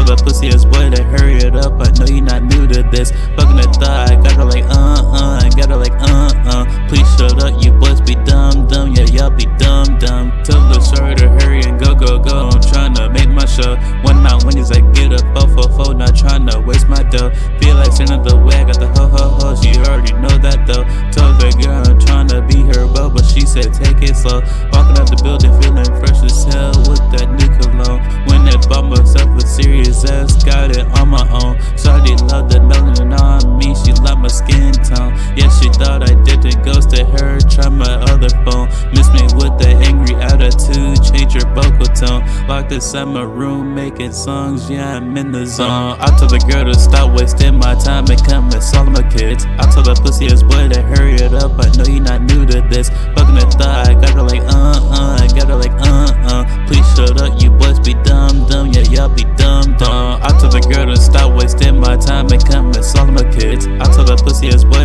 told that pussy ass boy to hurry it up. I know you're not new to this. Fucking the thot, I got her like got her like Please shut up, you boys be dumb, yeah, y'all be dumb. Tell the shorty to hurry and go. I'm tryna make my show. When my Wendy's, I get up 444, not tryna waste my dough. Feel like turning the way, I got the Ho Ho Hos, you already know that though. Told the girl I'm tryna be her beau, but she said take it slow. Walking out the building feeling fresh as hell with that new cologne. When I bought myself a serious ass, got it on my own. Shawty loved the melanin on me, she loved my skin tone. Yeah, she thought I didn't ghost to her, try my other phone. Miss me with the angry attitude, change your vocal tone. Locked inside my room making songs, yeah, I'm in the zone. I told the girl to stop wasting my time and come and solve my kids. I told that pussy ass boy to hurry it up, I know you're not new to this. Fucking the thot, I got her like got her like Please shut up, you boys be dumb, yeah, y'all be dumb. I told the girl to stop wasting my time and come and solve my kids. I told that pussy ass boy